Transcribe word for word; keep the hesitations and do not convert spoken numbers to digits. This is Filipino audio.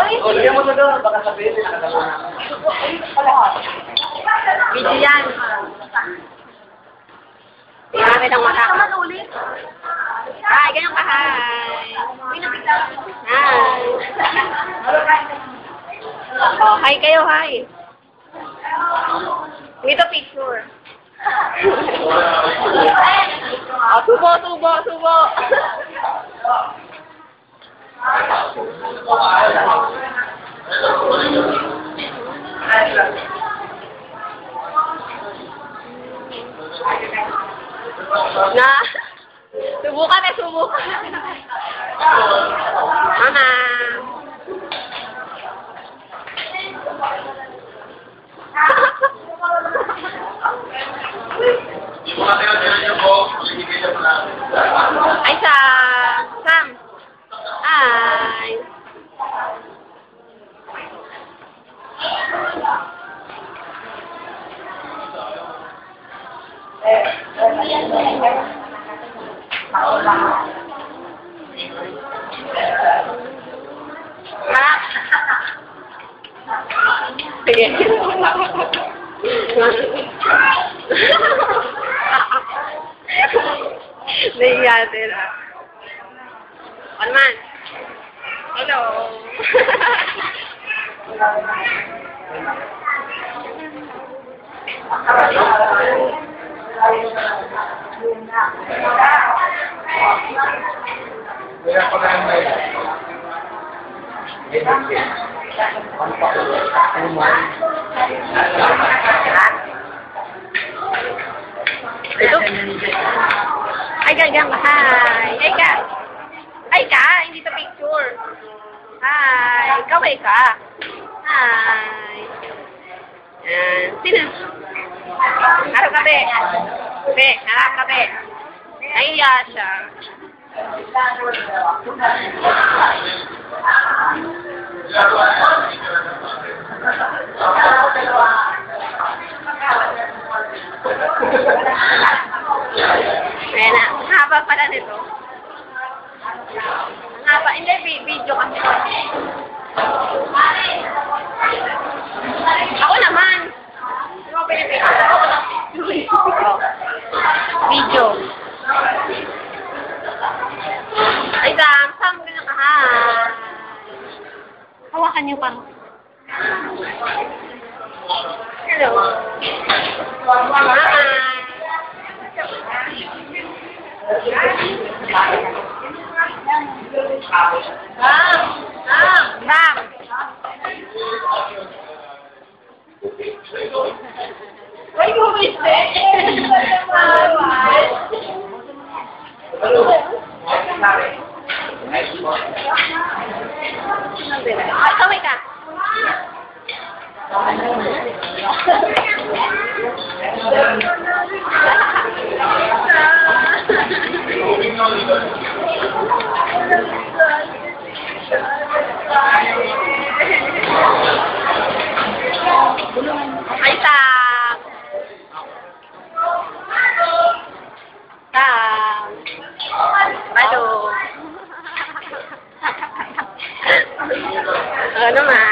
O, lagyan mo to doon. Baka sabihin, nakakalaman. Video yan. Marami ng mata. Hi, ganyan ka, hi. Hi. Oh, hi kayo, hi. Dito picture. Oh, subo, subo, subo. Na, subukan eh, subukan. Mama. Ay, sa Sam. Ay. Sige. Nahiya sila. Ano man? Hello. Ito. Ay, gagang. Hi. Ay, ka. Ay, ka. Hindi to picture. Hi. Kaway ka. Hi. Yan. Sino? Harap ka, be. Be, harap ka, be. Nahiya siya. Ayan na. Haba pala nito. Haba. Hindi, video kasi. Ako naman. Hindi mo pinipigil. Video. Ay, Sam. Sam, ganyan ka. Hawakan niyo pang. Hello. Hi. Bam! Bam! Bam! Why you always say? Ay, kaway ka. Ay, Sam. Sam. Balo. Ano naman?